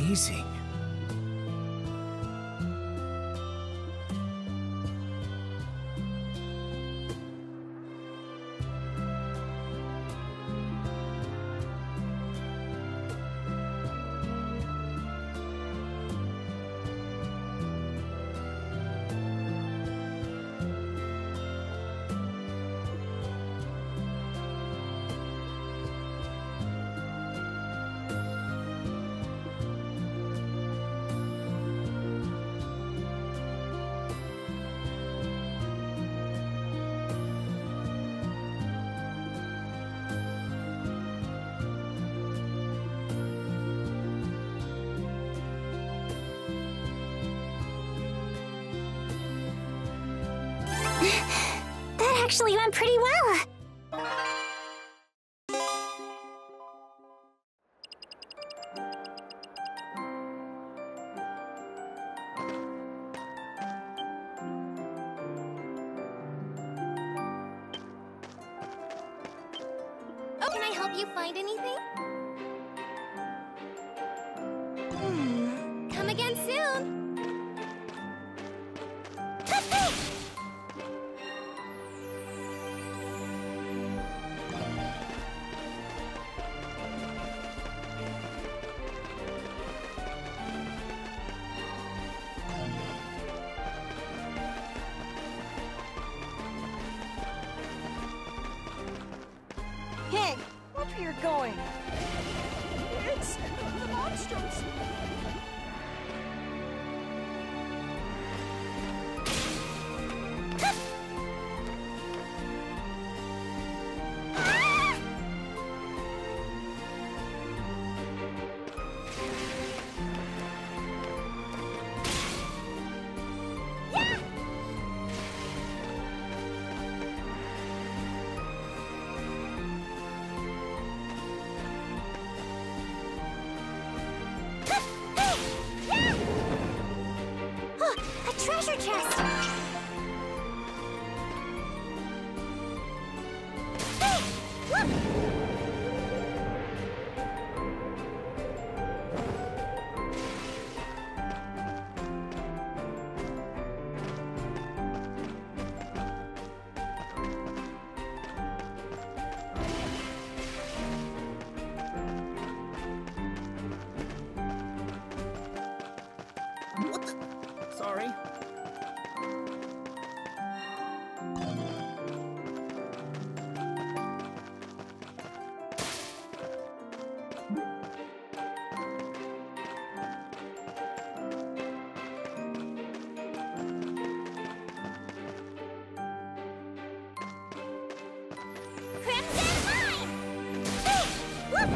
amazing. That actually went pretty well. Oh, can I help you find anything? Come again soon. Hey, watch where you're going. It's the monsters. A treasure chest! Hey! Look! What the? Sorry. Crimson Mine! Hey! Look!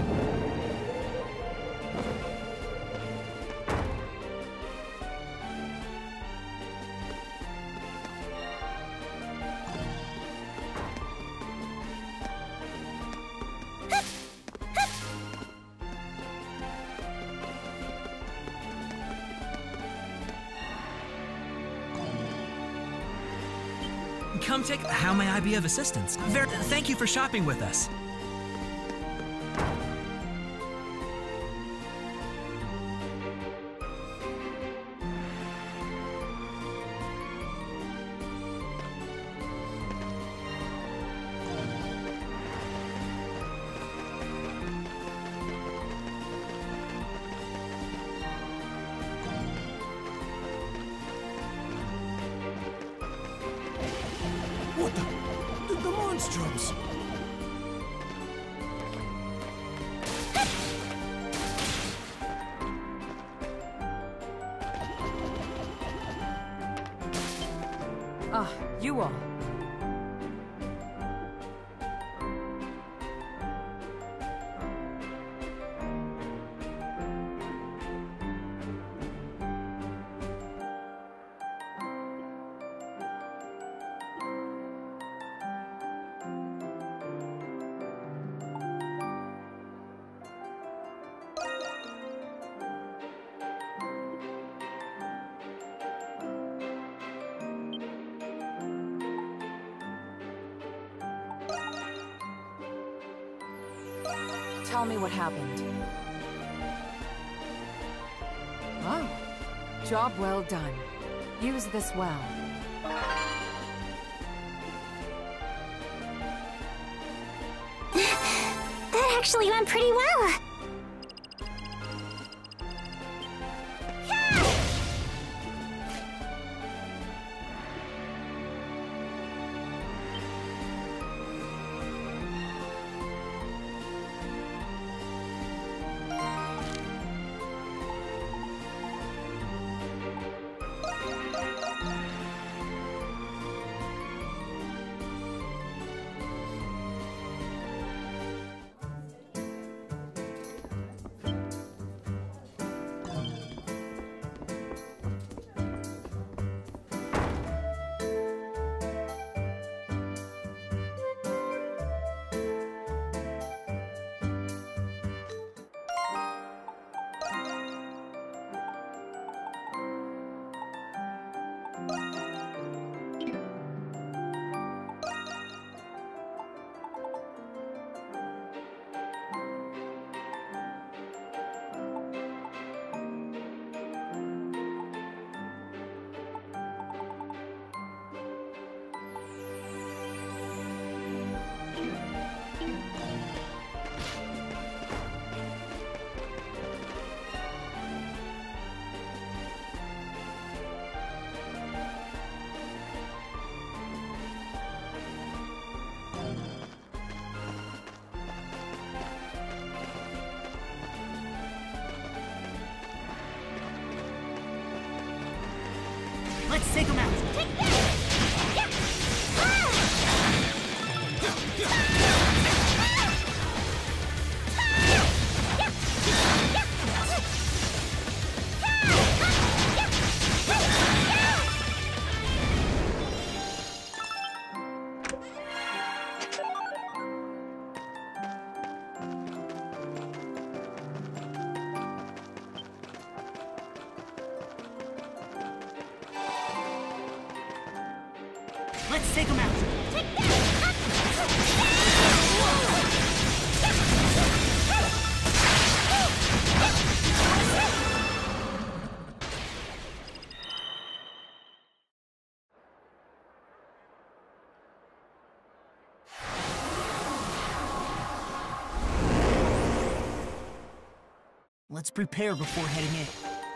Come take. How may I be of assistance? Thank you for shopping with us. What the monstrums? Ah, you all. Tell me what happened. Oh, job well done. Use this well. That actually went pretty well. Let's take him out. Let's take him out. Let's prepare before heading in.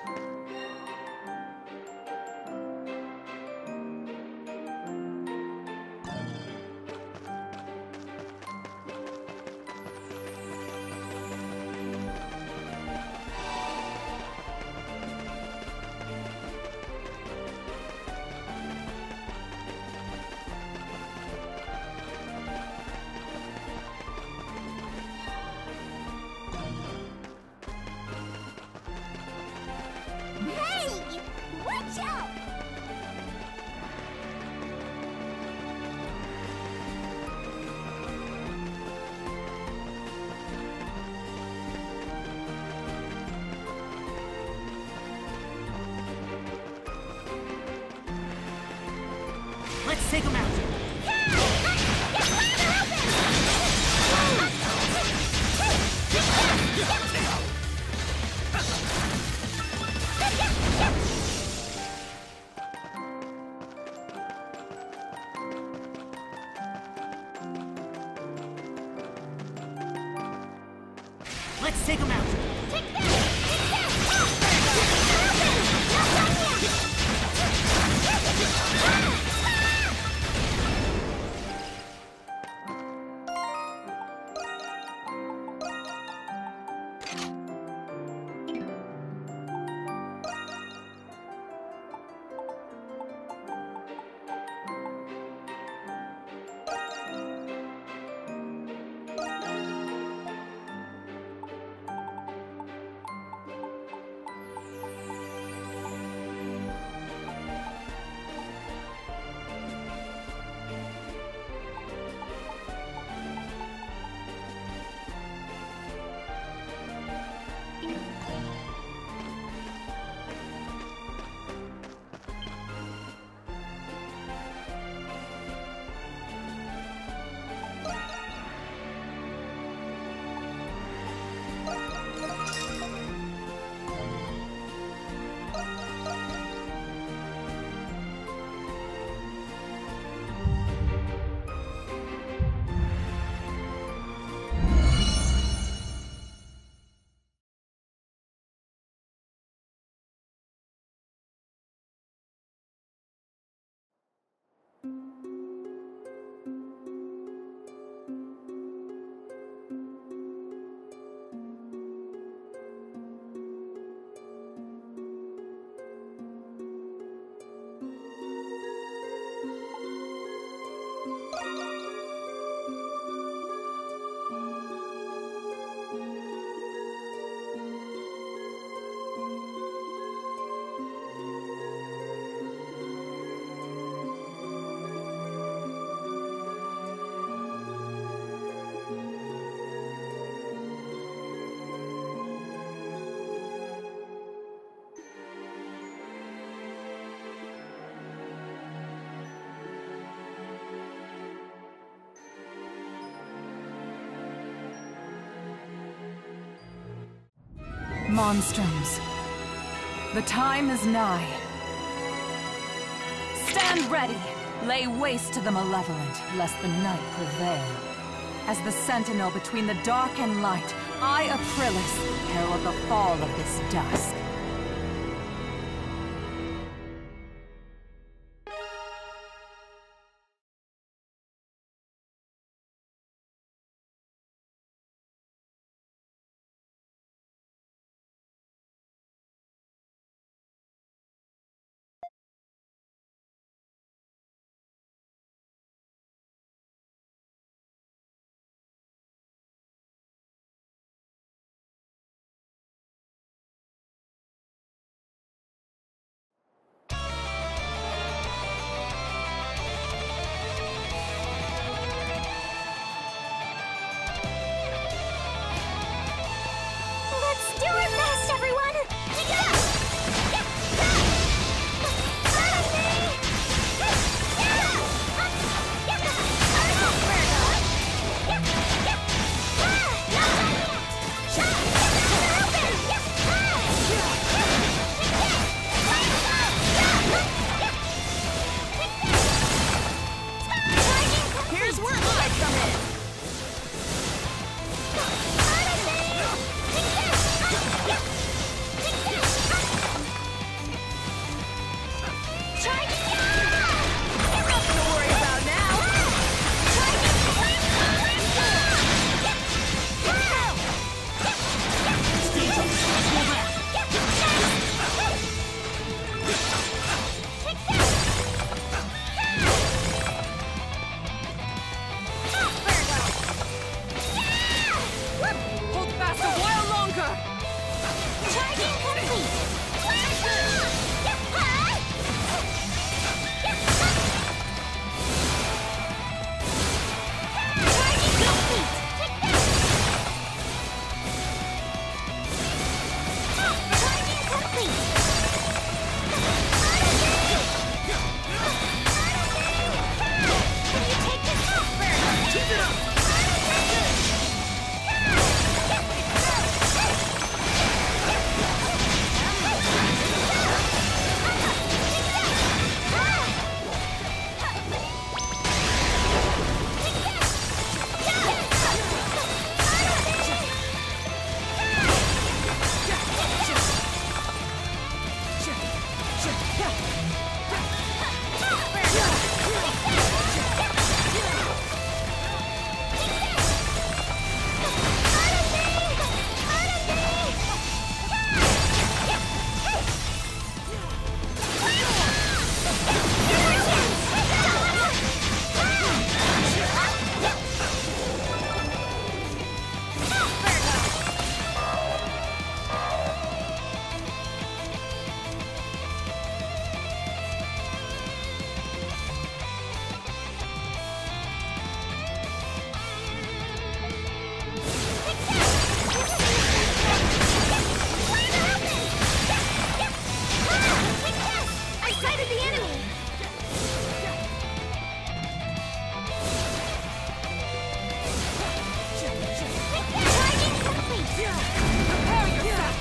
Hey! Watch out! Let's take him out. Let's take him out. Monstroms. The time is nigh. Stand ready! Lay waste to the malevolent, lest the night prevail. As the sentinel between the dark and light, I, Aprilis, herald the fall of this dusk. Let's do it fast, everyone! Here's where I come in! Nothing to worry about now! Hold fast a while longer! Charging complete! Charging complete! Charging complete! Can you take this off, Virgo? Keep it up! I sighted the enemy! Charging complete! Prepare yourself!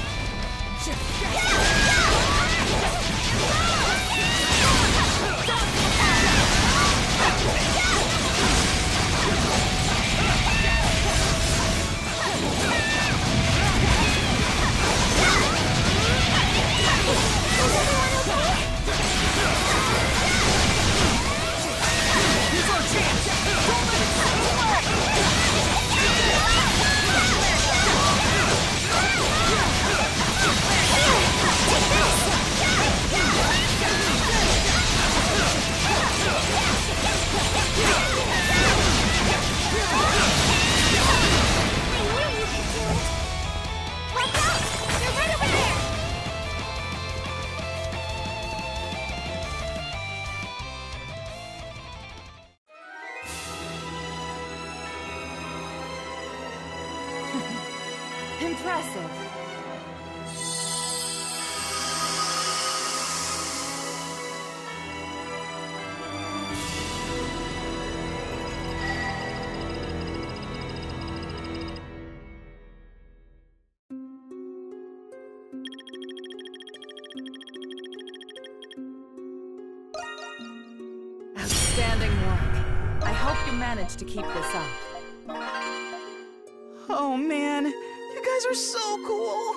Here's our chance! Don't let it slip away! I knew you could do it! Watch out! They're right over there! Impressive. manage to keep this up? Oh man, you guys are so cool!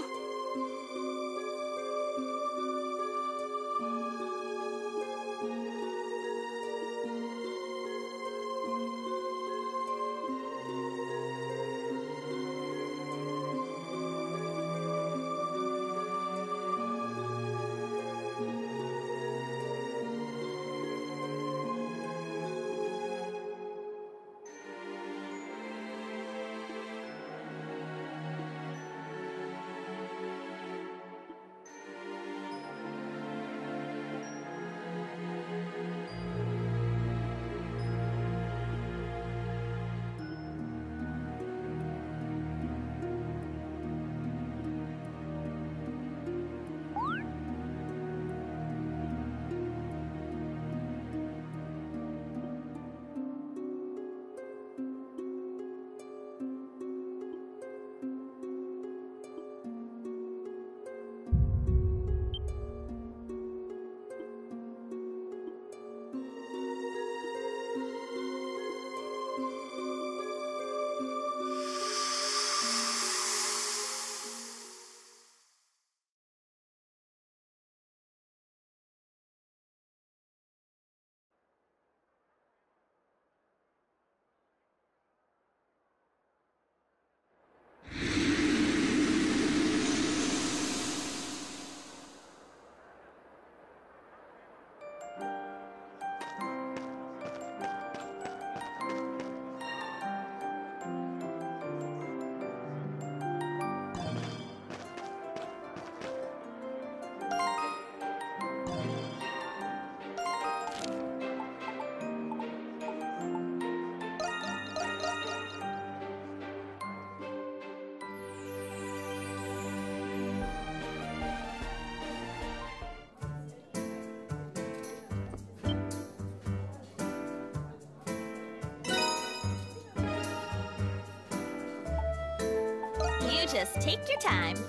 You just take your time.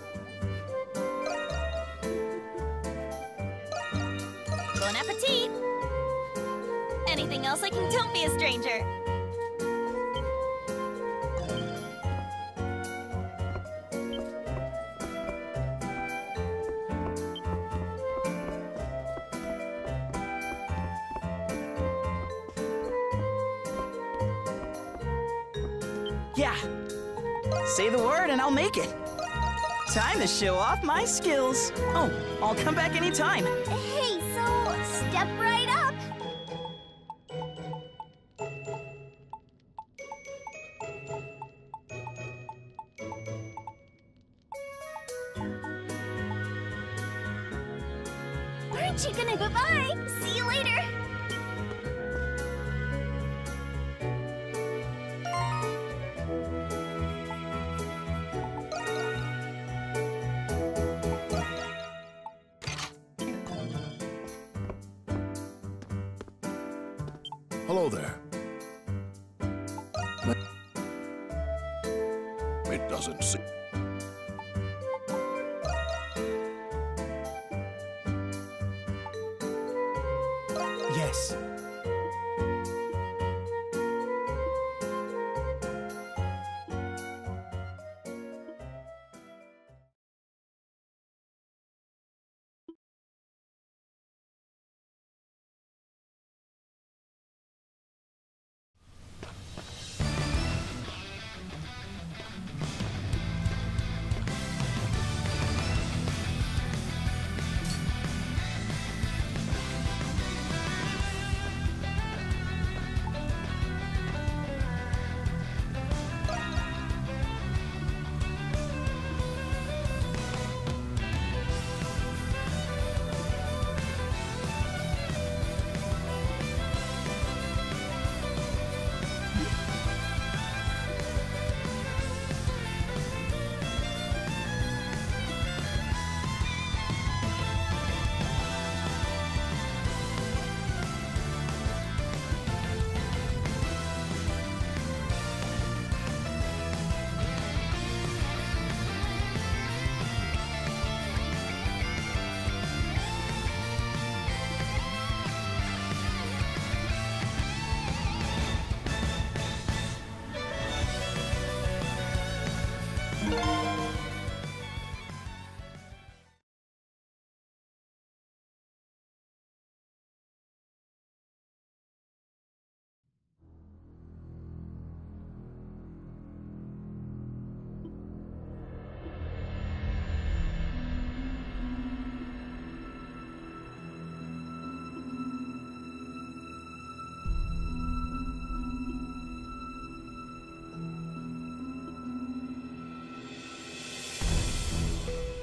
Bon appetit! Anything else I can... Don't be a stranger. Yeah. Say the word and I'll make it. Time to show off my skills. Oh, I'll come back anytime. Hey, so step right up. Aren't you gonna... Bye-bye! See you later! Hello there. It doesn't seem... Yes.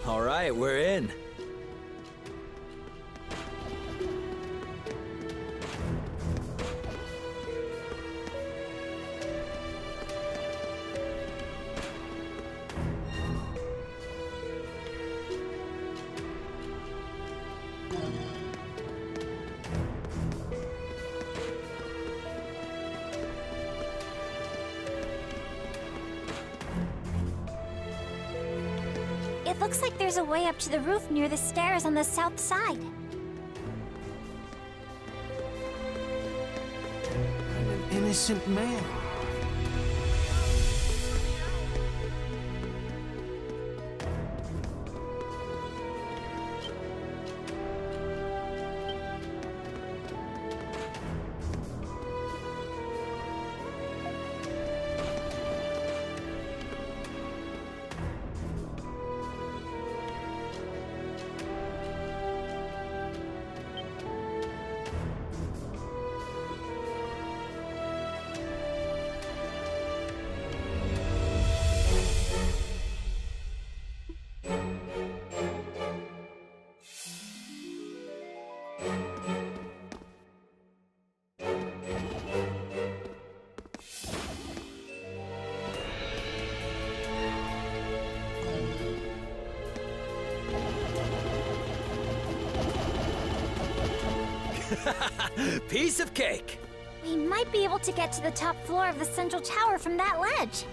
All right, we're in. It looks like there's a way up to the roof near the stairs on the south side. I'm an innocent man. Piece of cake! We might be able to get to the top floor of the central tower from that ledge.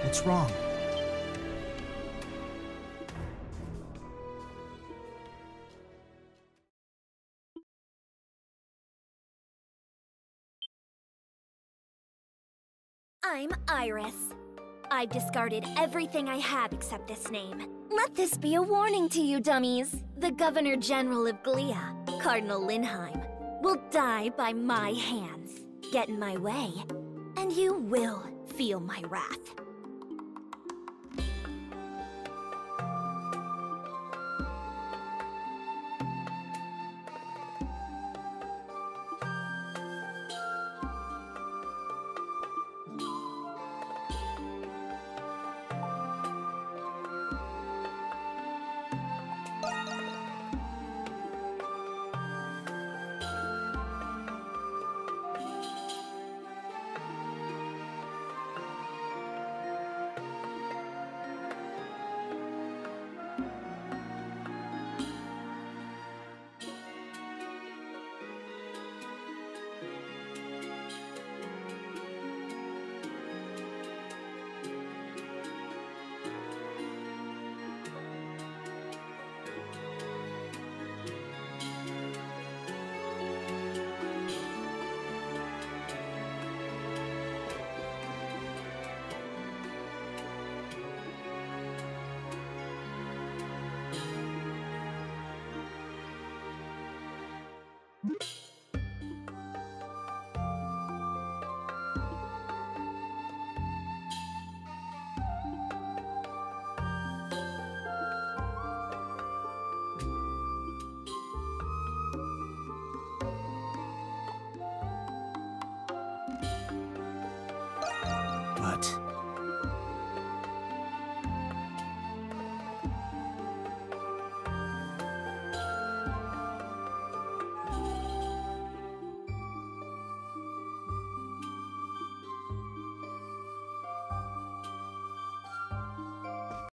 What's wrong? I'm Iris. I've discarded everything I have except this name. Let this be a warning to you dummies. The Governor General of Glia, Cardinal Linheim, will die by my hands. Get in my way, and you will feel my wrath.